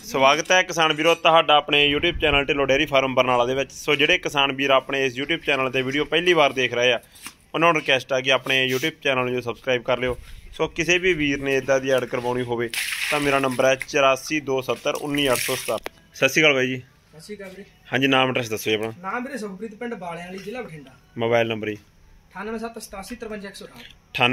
ਸਵਾਗਤ ਹੈ ਕਿਸਾਨ ਵੀਰੋ ਤੁਹਾਡਾ ਆਪਣੇ YouTube channel Dhillon dairy farm Barnala ਦੇ ਵਿੱਚ। ਸੋ ਜਿਹੜੇ ਕਿਸਾਨ ਵੀਰ ਆਪਣੇ ਇਸ YouTube ਚੈਨਲ ਤੇ ਵੀਡੀਓ ਪਹਿਲੀ ਵਾਰ ਦੇਖ ਰਹੇ ਆ ਉਹਨਾਂ ਨੂੰ ਰਿਕਵੈਸਟ ਆ ਕਿ ਆਪਣੇ YouTube ਚੈਨਲ ਨੂੰ ਸਬਸਕ੍ਰਾਈਬ ਕਰ ਲਿਓ। ਸੋ ਕਿਸੇ ਵੀ ਵੀਰ ਨੇ ਇਦਾਂ ਦੀ ਐਡ ਕਰਵਾਉਣੀ ਹੋਵੇ ਤਾਂ ਮੇਰਾ ਨੰਬਰ ਹੈ 8427191817। ਸਤਿ ਸ਼੍ਰੀ ਅਕਾਲ ਬਾਈ ਜੀ। ਸਤਿ ਸ਼੍ਰੀ ਅਕਾਲ ਵੀਰੇ। ਹਾਂਜੀ ਨਾਮ ਐਡਰੈਸ ਦੱਸੋ ਜੀ ਆਪਣਾ। ਨਾਮ ਵੀਰੇ ਸੁਖਪ੍ਰੀਤ, ਪਿੰਡ ਬਾਲਿਆਂ ਵਾਲੀ, ਜ਼ਿਲ੍ਹਾ ਬਠਿੰਡਾ। ਮੋਬਾਈਲ ਨੰਬਰ ਜੀ 9878853168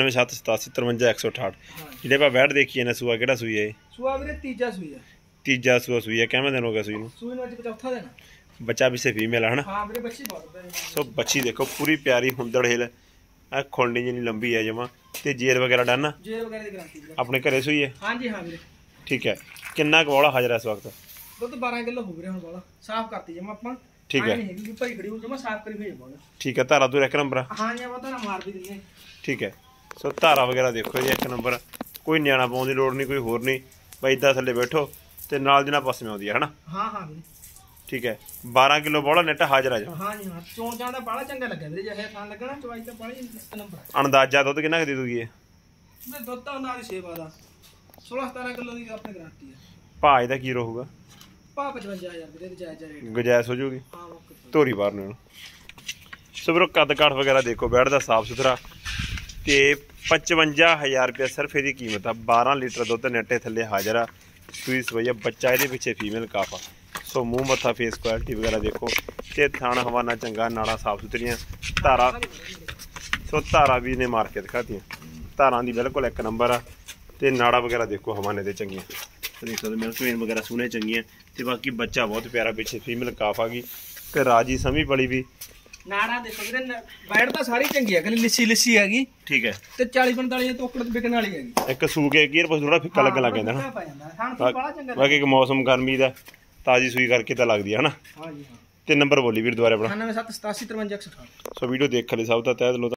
9878853168। ਜਿਹੜੇ ਆਪਾਂ ਬੈਠ ਦੇਖੀਏ ਨਾ ਸੂਆ ਕਿਹੜਾ ਸੂਈ ਹੈ? ਸੂਆ ਵੀਰੇ ਤੀਜਾ ਸੂਈ ਆ। ਤੀਜਾ ਸੂਆ ਸੂਈ ਹੈ। ਕਿਵੇਂ ਦਿਨ ਹੋ ਗਿਆ ਸੂਈ ਨੂੰ? ਸੂਈ ਨੂੰ ਅੱਜ ਚੌਥਾ ਦਿਨ। ਬੱਚਾ ਪਿੱਛੇ ਫੀਮੇਲ ਹੈ ਹਨਾ? ਹਾਂ ਵੀਰੇ ਬੱਚੀ ਬਹੁਤ ਹੈ। ਸੋ ਬੱਚੀ ਦੇਖੋ ਪੂਰੀ ਪਿਆਰੀ ਹੁੰਦੜ ਹਿਲ ਆ, ਖੁੰਡੀ ਜਿੰਨੀ ਲੰਬੀ ਹੈ ਜਮਾ ਤੇ ਜੇਰ ਵਗੈਰਾ ਡਨ। ਜੇਰ ਵਗੈਰਾ ਦੀ ਗਾਰੰਟੀ ਆਪਣੇ ਘਰੇ ਸੂਈ ਹੈ? ਹਾਂਜੀ ਹਾਂ ਵੀਰੇ। ਠੀਕ ਹੈ। ਕਿੰਨਾ ਕੁ ਬੋਲਾ ਹਾਜ਼ਰ ਹੈ ਇਸ ਵਕਤ? ਦੁੱਧ 12 ਕਿਲੋ ਹੋ ਵੀਰੇ। ਹੁਣ ਬੋਲਾ ਸਾਫ਼ ਕਰਤੀ ਜਮਾ ਆਪਾਂ। ਠੀਕ ਹੈ। ਨਹੀਂ ਹੈਗੀ ਭਾਈ ਖੜੀ ਹੋ ਜਮਾ ਸਾਫ਼ ਕਰੀ ਭੇਜ ਬੋਲਾ। ਠੀਕ ਹੈ। ਧਾਰਾ ਤੂੰ ਇੱਕ ਨੰਬਰ। ਹਾਂ ਜੀ ਆਪਾਂ ਤਾਂ ਮਾਰ ਵੀ ਦਿੰਦੇ। ਠੀਕ ਹੈ। ਸੋ ਧਾਰਾ ਵਗੈਰਾ ਦੇਖੋ ਜੀ ਇੱਕ ਨੰਬਰ। ਕੋਈ ਨਿਆਣਾ ਪਾਉਣ ਦੀ ਲੋੜ ਨਹੀਂ, ਕੋਈ ਹੋਰ ਨਹੀਂ। ਬਾਈ ਇੱਦਾਂ ਥੱਲੇ ਬੈਠੋ ਤੇ ਨਾਲ ਦੀ ਨਾਲ ਪਸਮੇ ਆਉਂਦੀ ਹੈ ਹਨਾ? ਹਾਂ ਹਾਂ ਵੀਰੇ। ਠੀਕ ਹੈ। 12 ਕਿਲੋ ਬੋਲਾ ਨੈਟ ਹਾਜ਼ਰ ਆ ਜਾ। ਹਾਂ ਜੀ ਹਾਂ। ਚੋਣ ਚਾਂ ਦਾ ਬਾਲਾ ਚੰਗਾ ਲੱਗਿਆ ਵੀਰੇ। ਜਿਹੇ ਥਾਂ ਲੱਗਣਾ ਚਵਾਈ ਤਾਂ ਬਾਲੀ ਇੱਕ ਨੰਬਰ। ਅੰਦਾਜ਼ਾ ਦੁੱਧ ਕਿੰਨਾ ਕੁ ਦੇ ਦੂਗੀ ਇਹ? ਦੁੱਧ ਤਾਂ ਉਹਨਾਂ ਦੀ ਸੇਵਾ ਦਾ 16-17 ਕਿਲੋ ਦੀ ਆਪਣੀ ਗਾਰੰਟੀ ਹੈ। ਭਾਅ ਇਹਦਾ ਕੀ ਰਹੂਗਾ? ਭਾਅ 55,000 ਵੀਰੇ ਦੀ ਜਾਇਜ਼ ਰੇਟ। ਗੁਜਾਇਸ਼ ਹੋ ਜੂਗੀ ਹਾਂ ਧੋਰੀ ਬਾਹਰ ਨੂੰ। ਸੋ ਵੀਰੋ ਕੱਦ ਕਾਠ ਵਗੈਰਾ ਦੇਖੋ, ਬੈਠਦਾ ਸਾਫ ਸੁਥਰਾ ਤੇ 55,000 ਰੁਪਇਆ ਸਿਰਫ ਇਹਦੀ ਕੀਮਤ ਆ। 12 ਲੀਟਰ ਦੁੱਧ ਨੈਟੇ ਥੱਲੇ ਹਾਜ਼ਰ ਆ। ਸੂਈ ਸਵਈਆ ਬੱਚਾ ਇਹਦੇ ਪਿੱਛੇ ਫੀਮੇਲ ਕਾਫ ਆ। ਸੋ ਮੂੰਹ ਮੱਥਾ ਫੇਸ ਕੁਆਲਿਟੀ ਵਗੈਰਾ ਦੇਖੋ ਤੇ ਥਾਣਾ ਹਵਾਨਾ ਚੰਗਾ, ਨਾੜਾ ਸਾਫ ਸੁਥਰੀਆਂ, ਧਾਰਾ। ਸੋ ਧਾਰਾ ਵੀ ਨੇ ਮਾਰ ਕੇ ਦਿਖਾਤੀਆਂ। ਧਾਰਾਂ ਦੀ ਬਿਲਕੁਲ ਇੱਕ ਨੰਬਰ ਆ ਤੇ ਨਾੜਾ ਵਗੈਰਾ ਦੇਖੋ ਹਵਾਨੇ ਦੇ ਚੰਗੀਆਂ। ਦੇਖ ਸਕਦੇ ਮਿਲਕ ਵੇਨ ਵਗੈਰਾ ਸੋਹਣੇ ਚੰਗੀਆਂ ਤੇ ਬਾਕੀ ਬੱਚਾ ਬਹੁਤ ਪਿਆਰਾ ਪਿੱਛੇ ਫੀਮੇਲ ਕਾਫ ਆ ਗਈ ਤੇ ਰਾਜੀ ਸਮੀ ਬੜੀ ਵੀ। ਨਾੜਾ ਦੇਖੋ ਵੀਰੇ, ਬੈਠ ਤਾਂ ਸਾਰੀ ਚੰਗੀ ਹੈ, ਖਾਲੀ ਲਿੱਸੀ ਹੈਗੀ। ਠੀਕ ਹੈ। ਤੇ 40-45 ਤੋਕੜ ਵਿਕਣ ਵਾਲੀ ਹੈਗੀ। ਇੱਕ ਸੂ ਕੇ ਗੀਅਰ ਪਰ ਥੋੜਾ ਫਿੱਕਾ ਲੱਗਣ ਲੱਗ ਜਾਂਦਾ ਨਾ। ਬਾਕੀ ਇੱਕ ਮੌਸਮ ਗਰਮੀ ਦਾ ਤਾਜ਼ੀ ਸੂਈ ਕਰਕੇ ਤਾਂ ਲੱਗਦੀ ਹੈ ਹਨਾ? ਹਾਂਜੀ ਹਾਂ। ਤੇ ਨੰਬਰ ਬੋਲੀ ਵੀਰ ਦੁਬਾਰਾ ਆਪਣਾ। 9787853168। ਸੋ ਵੀਡੀਓ ਦੇਖ ਲਈ ਸਭ ਦਾ ਤਹਿ ਦਿਲੋਂ